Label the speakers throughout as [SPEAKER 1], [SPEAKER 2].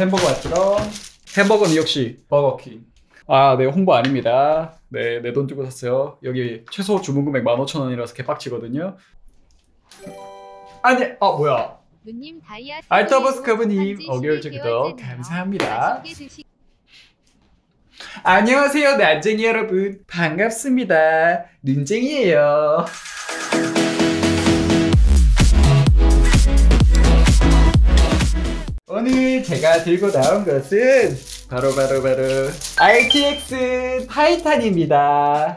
[SPEAKER 1] 햄버거 맛있죠? 햄버거는 역시 버거킹. 아, 네, 홍보 아닙니다. 네, 내 돈 주고 샀어요. 여기 최소 주문 금액 15,000원이라서 개빡치거든요. 아니, 뭐야.
[SPEAKER 2] 누님 다이아
[SPEAKER 1] 알터버스커브님 5개월 구독 감사합니다. 안녕하세요, 난쟁이 여러분. 반갑습니다. 눈쟁이에요. 오늘 제가 들고 나온 것은 바로 RTX 타이탄입니다.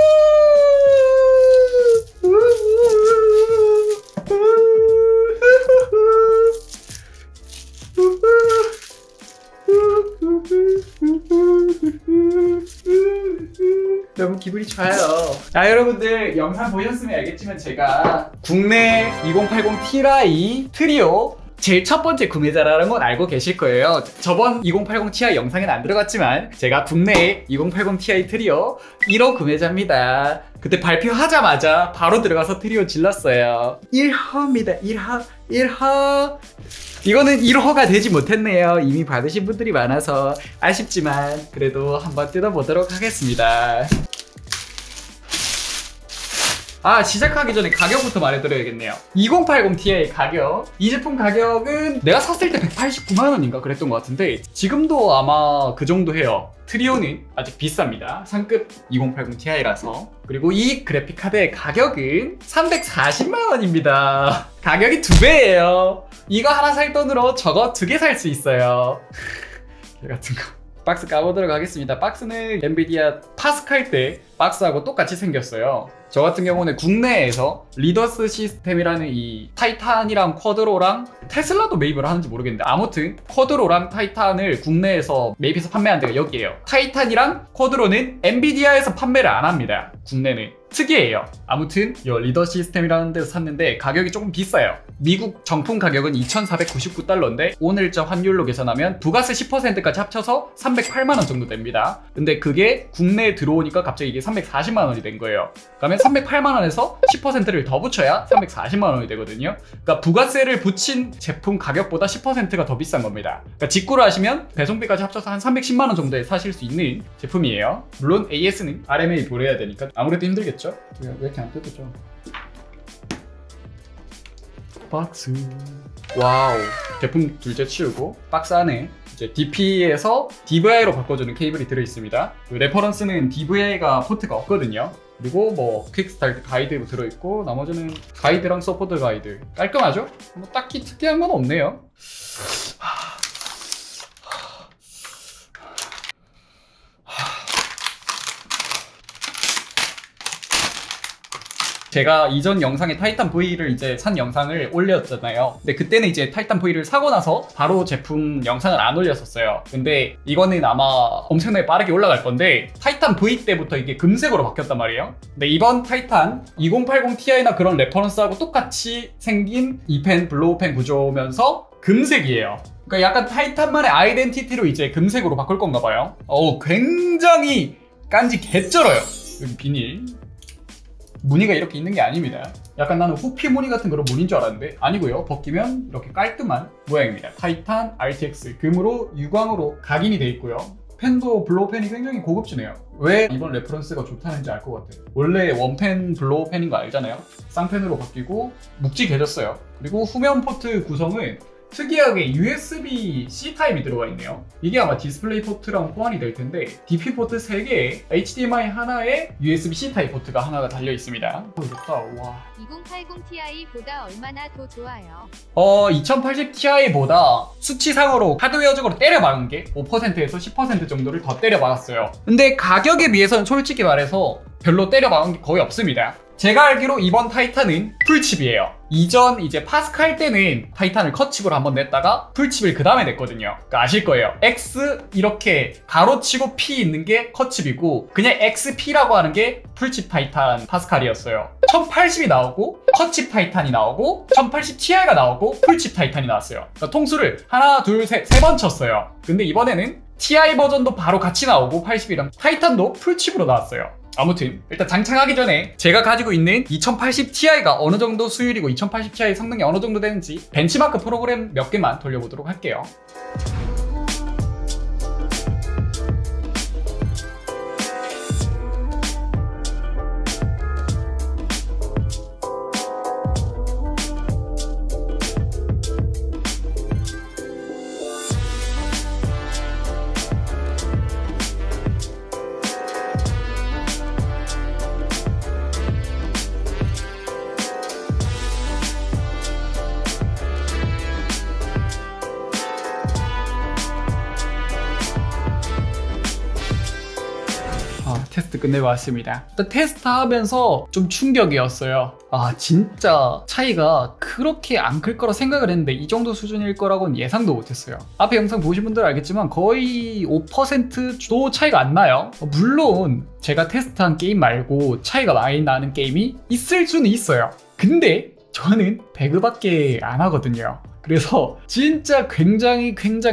[SPEAKER 1] 너무 기분이 좋아요. 여러분들 영상 보셨으면 알겠지만 제가 국내 2080 Ti 트리오 제일 첫 번째 구매자라는 건 알고 계실 거예요. 저번 2080 Ti 영상에는 안 들어갔지만 제가 국내 2080 Ti 트리오 1호 구매자입니다. 그때 발표하자마자 바로 들어가서 트리오 질렀어요. 1호입니다. 1호. 이거는 1호가 되지 못했네요. 이미 받으신 분들이 많아서 아쉽지만 그래도 한번 뜯어보도록 하겠습니다. 시작하기 전에 가격부터 말해드려야겠네요. 2080 Ti 가격, 이 제품 가격은 내가 샀을 때 189만원인가 그랬던 것 같은데 지금도 아마 그 정도 해요. 트리오는 아직 비쌉니다. 상급 2080 Ti라서. 그리고 이 그래픽카드의 가격은 340만원입니다. 가격이 2배예요. 이거 하나 살 돈으로 저거 2개 살 수 있어요. 개 같은 거. 박스 까보도록 하겠습니다. 박스는 엔비디아 파스칼 때 박스하고 똑같이 생겼어요. 저 같은 경우는 국내에서 리더스 시스템이라는 이 타이탄이랑 쿼드로랑 테슬라도 매입을 하는지 모르겠는데 아무튼 쿼드로랑 타이탄을 국내에서 매입해서 판매하는 데가 여기예요. 타이탄이랑 쿼드로는 엔비디아에서 판매를 안 합니다. 국내는. 특이해요. 아무튼 이 리더 시스템이라는 데서 샀는데 가격이 조금 비싸요. 미국 정품 가격은 2,499달러인데 오늘자 환율로 계산하면 부가세 10%까지 합쳐서 308만원 정도 됩니다. 근데 그게 국내에 들어오니까 갑자기 이게 340만원이 된 거예요. 그러면 308만원에서 10%를 더 붙여야 340만원이 되거든요. 그러니까 부가세를 붙인 제품 가격보다 10%가 더 비싼 겁니다. 그러니까 직구를 하시면 배송비까지 합쳐서 한 310만원 정도에 사실 수 있는 제품이에요. 물론 AS는 RMA 보내야 되니까 아무래도 힘들겠죠? 왜 이렇게 안 뜯어져? 박스. 와우. 제품 둘째 치우고 박스 안에 이제 DP에서 DVI로 바꿔주는 케이블이 들어있습니다. 그 레퍼런스는 DVI가 포트가 없거든요. 그리고 뭐 퀵스타트 가이드 들어있고 나머지는 가이드랑 서포트 가이드. 깔끔하죠? 뭐 딱히 특이한 건 없네요. 제가 이전 영상에 타이탄 V를 이제 산 영상을 올렸잖아요. 근데 그때는 이제 타이탄 V를 사고 나서 바로 제품 영상을 안 올렸었어요. 근데 이거는 아마 엄청나게 빠르게 올라갈 건데 타이탄 V 때부터 이게 금색으로 바뀌었단 말이에요. 근데 이번 타이탄 2080 Ti나 그런 레퍼런스하고 똑같이 생긴 2펜 블로우펜 구조면서 금색이에요. 그러니까 약간 타이탄만의 아이덴티티로 이제 금색으로 바꿀 건가 봐요. 굉장히 깐지 개쩔어요. 여기 비닐. 무늬가 이렇게 있는 게 아닙니다. 약간 나는 호피 무늬 같은 그런 무늬인 줄 알았는데 아니고요. 벗기면 이렇게 깔끔한 모양입니다. 타이탄 RTX 금으로 유광으로 각인이 돼 있고요. 펜도 블로우 펜이 굉장히 고급지네요. 왜 이번 레퍼런스가 좋다는지 알 것 같아요. 원래 원펜 블로우 펜인 거 알잖아요. 쌍펜으로 바뀌고 묵직해졌어요. 그리고 후면 포트 구성은 특이하게 USB-C 타입이 들어가 있네요. 이게 아마 디스플레이 포트랑 호환이 될 텐데 DP 포트 3개에 HDMI 하나에 USB-C 타입 포트가 하나가 달려 있습니다. 좋다. 와.
[SPEAKER 2] 2080 Ti보다 얼마나 더 좋아요?
[SPEAKER 1] 2080 Ti보다 수치상으로 하드웨어적으로 때려 박은 게 5%에서 10% 정도를 더 때려 박았어요. 근데 가격에 비해서는 솔직히 말해서 별로 때려 박은 게 거의 없습니다. 제가 알기로 이번 타이탄은 풀칩이에요. 이전 이제 파스칼 때는 타이탄을 컷칩으로 한번 냈다가 풀칩을 그 다음에 냈거든요. 그러니까 아실 거예요. X 이렇게 가로치고 P 있는 게 컷칩이고 그냥 XP라고 하는 게 풀칩 타이탄 파스칼이었어요. 1080이 나오고 컷칩 타이탄이 나오고 1080 Ti가 나오고 풀칩 타이탄이 나왔어요. 그러니까 통수를 하나 둘 셋 세 번 쳤어요. 근데 이번에는 TI 버전도 바로 같이 나오고 80이랑 타이탄도 풀칩으로 나왔어요. 아무튼 일단 장착하기 전에 제가 가지고 있는 2080 Ti가 어느 정도 수율이고 2080 Ti 성능이 어느 정도 되는지 벤치마크 프로그램 몇 개만 돌려보도록 할게요. 끝내봤습니다. 일단 테스트하면서 좀 충격이었어요. 아 진짜 차이가 그렇게 안 클 거라 생각을 했는데 이 정도 수준일 거라고는 예상도 못했어요. 앞에 영상 보신 분들은 알겠지만 거의 5%도 차이가 안 나요. 물론 제가 테스트한 게임 말고 차이가 많이 나는 게임이 있을 수는 있어요. 근데 저는 배그밖에 안 하거든요. 그래서 진짜 굉장히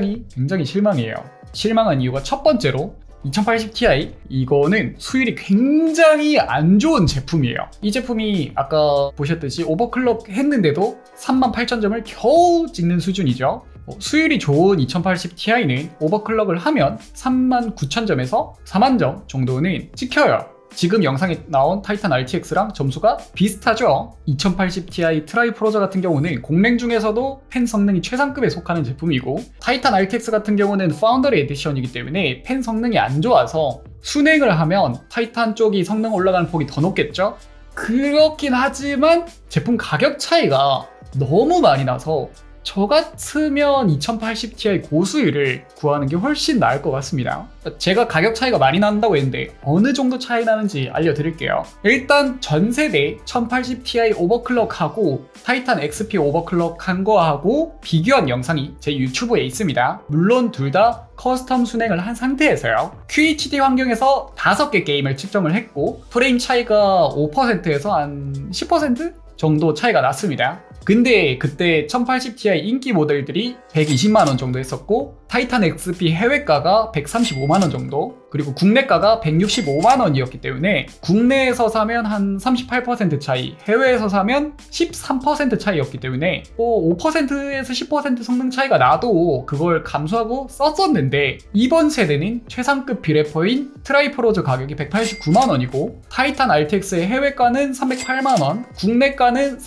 [SPEAKER 1] 실망이에요. 실망한 이유가 첫 번째로 2080ti 이거는 수율이 굉장히 안 좋은 제품이에요. 이 제품이 아까 보셨듯이 오버클럭 했는데도 38,000점을 겨우 찍는 수준이죠. 수율이 좋은 2080ti는 오버클럭을 하면 39,000점에서 40,000점 정도는 찍혀요. 지금 영상에 나온 타이탄 RTX랑 점수가 비슷하죠. 2080ti 트라이프로저 같은 경우는 공랭 중에서도 펜 성능이 최상급에 속하는 제품이고, 타이탄 RTX 같은 경우는 파운더리 에디션이기 때문에 펜 성능이 안 좋아서 순행을 하면 타이탄 쪽이 성능 올라가는 폭이 더 높겠죠. 그렇긴 하지만 제품 가격 차이가 너무 많이 나서 저 같으면 2080ti 고수율을 구하는 게 훨씬 나을 것 같습니다. 제가 가격 차이가 많이 난다고 했는데 어느 정도 차이 나는지 알려드릴게요. 일단 전 세대 1080ti 오버클럭하고 타이탄 XP 오버클럭한 거하고 비교한 영상이 제 유튜브에 있습니다. 물론 둘 다 커스텀 순행을 한 상태에서요. QHD 환경에서 5개 게임을 측정을 했고 프레임 차이가 5%에서 한 10% 정도 차이가 났습니다. 근데 그때 1080ti 인기 모델들이 120만원 정도 했었고 타이탄 XP 해외가가 135만원 정도, 그리고 국내가가 165만원이었기 때문에 국내에서 사면 한 38% 차이, 해외에서 사면 13% 차이였기 때문에 5%에서 10% 성능 차이가 나도 그걸 감수하고 썼었는데, 이번 세대는 최상급 비래퍼인 트라이프로저 가격이 189만원이고 타이탄 RTX의 해외가는 308만원, 국내가는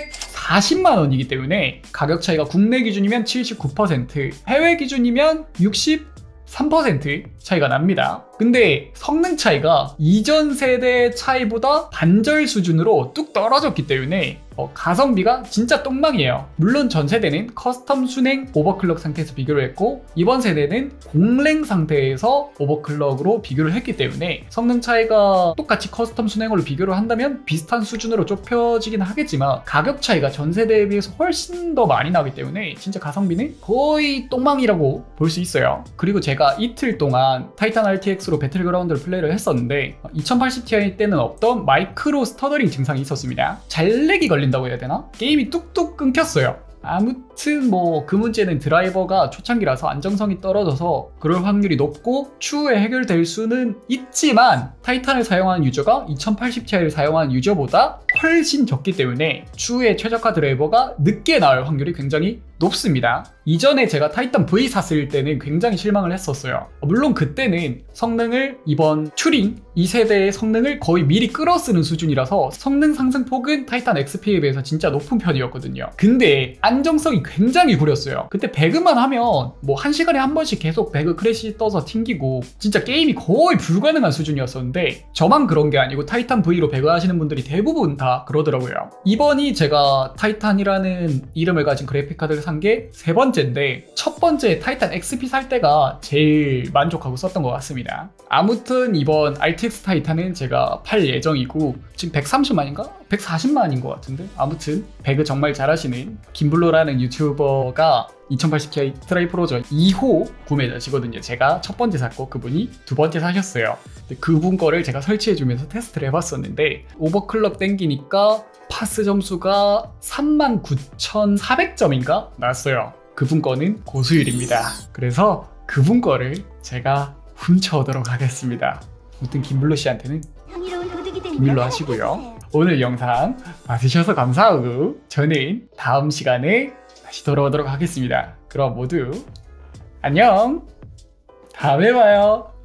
[SPEAKER 1] 340만원이기 때문에 가격 차이가 국내 기준이면 79%, 해외 기준이면 63% 차이가 납니다. 근데 성능 차이가 이전 세대 차이보다 반절 수준으로 뚝 떨어졌기 때문에 가성비가 진짜 똥망이에요. 물론 전 세대는 커스텀 순행 오버클럭 상태에서 비교를 했고 이번 세대는 공랭 상태에서 오버클럭으로 비교를 했기 때문에 성능 차이가 똑같이 커스텀 순행으로 비교를 한다면 비슷한 수준으로 좁혀지긴 하겠지만 가격 차이가 전 세대에 비해서 훨씬 더 많이 나기 때문에 진짜 가성비는 거의 똥망이라고 볼 수 있어요. 그리고 제가 이틀 동안 타이탄 RTX로 배틀그라운드를 플레이를 했었는데 2080ti 때는 없던 마이크로 스터더링 증상이 있었습니다. 잘렉이 걸린다고 해야 되나? 게임이 뚝뚝 끊겼어요. 아무튼 그 문제는 드라이버가 초창기라서 안정성이 떨어져서 그럴 확률이 높고 추후에 해결될 수는 있지만 타이탄을 사용하는 유저가 2080ti를 사용하는 유저보다 훨씬 적기 때문에 추후에 최적화 드라이버가 늦게 나올 확률이 굉장히 높습니다. 이전에 제가 타이탄 V 샀을 때는 굉장히 실망을 했었어요. 물론 그때는 성능을 이번 튜링 2세대의 성능을 거의 미리 끌어쓰는 수준이라서 성능 상승폭은 타이탄 XP에 비해서 진짜 높은 편이었거든요. 근데 안정성이 굉장히 구렸어요. 그때 배그만 하면 1시간에 한 번씩 계속 배그 크래시 떠서 튕기고 진짜 게임이 거의 불가능한 수준이었었는데 저만 그런 게 아니고 타이탄 V로 배그 하시는 분들이 대부분 다 그러더라고요. 이번이 제가 타이탄이라는 이름을 가진 그래픽카드를 산 게 세 번째인데 첫 번째 타이탄 XP 살 때가 제일 만족하고 썼던 것 같습니다. 아무튼 이번 RTX 타이탄은 제가 팔 예정이고 지금 130만인가? 140만인 것 같은데 아무튼 배그 정말 잘하시는 김블로라는 유튜버가 2080ti 트라이프로저 2호 구매자시거든요. 제가 첫 번째 샀고 그분이 두 번째 사셨어요. 그분 거를 제가 설치해주면서 테스트를 해봤었는데 오버클럭 땡기니까 파스 점수가 39,400점인가 나왔어요. 그분 거는 고수율입니다. 그래서 그분 거를 제가 훔쳐오도록 하겠습니다. 아무튼 김블로 씨한테는 비밀로 하시고요. 오늘 영상 봐주셔서 감사하고 저는 다음 시간에 다시 돌아오도록 하겠습니다. 그럼 모두 안녕! 다음에 봐요.